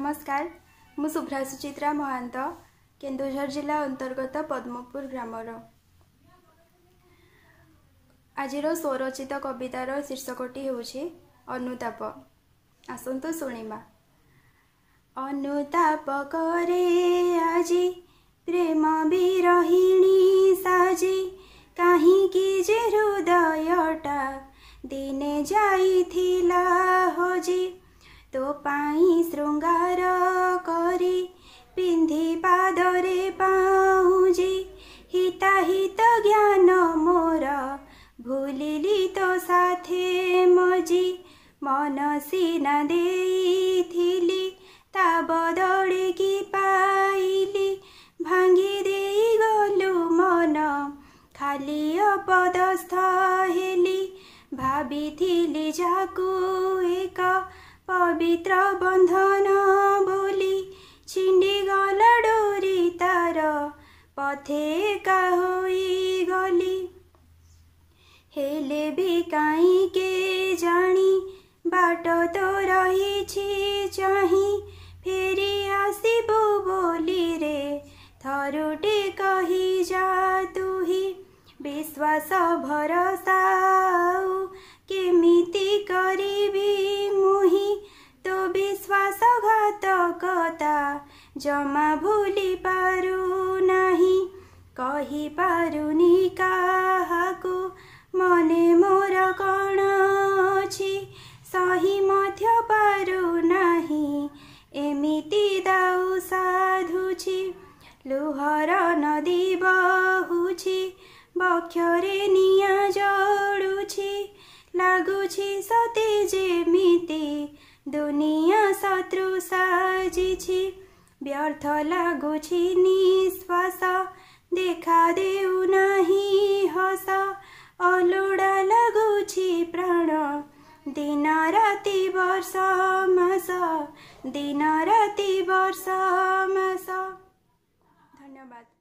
नमस्कार मु शुभ्रा सुचित्रा महांत केन्दुझर जिला अंतर्गत पद्मपुर ग्रामर आजिर स्वरचित कवितार शीर्षकटी होउछि अनुताप। आसंतु शुणिबा। अनुताप करे आजी प्रेम विरहिणी साजी काहींकि जे हृदयटा दिने जाइथिला होजी तो पाई श्रृंगार करी पिंधि पादरे पाऊजी हिताहित ज्ञान मोर भूलिली तो साथे मजी मन सीना देइथिली ता बदले की पाइली भांगी देई गलु मन खाली अपदस्थ हेली भाबिथिली जाकू एक पवित्र बंधन बोली छिंडी गल डोरी तार पथे का होई गली हेले भी काई के जानी बाट तो रही चाही फेरी आसीबु बोली रे थरुटे कही जा तुही विश्वास भरोसा केमिति करिबी मुही तो विश्वासघातकता जमा भूली पारू नाही कही पारुनी काहाकू मने मोर कण अछि सही मध्य पारू नाही एमिति दाउ साधुछि लुहर नदी बहुछि बक्षरे निया जड़ुछि लागुछि सते जेमिति दुनिया शत्रु साजिछि व्यर्थ लागुछि निश्वास देखा देउ नाही हस अलोड़ा लागुछि प्राण दिन राति वर्ष मास दिन राति वर्ष मास। धन्यवाद।